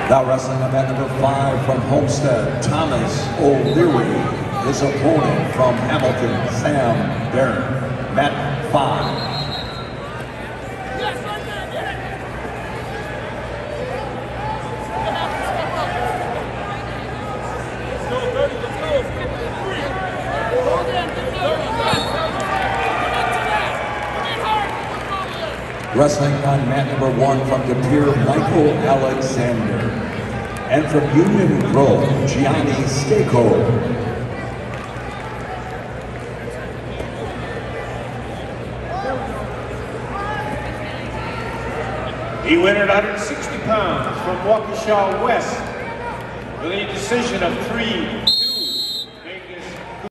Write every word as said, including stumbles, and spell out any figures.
Now wrestling on mat number five from Homestead, Thomas O'Leary. His opponent from Hamilton, Sam Barron. Mat five. Wrestling on mat number one from De Pere, Michael Alexander. And from Union Grove, Gianni Stako. He weighed at one hundred sixty pounds from Waukesha West with a decision of three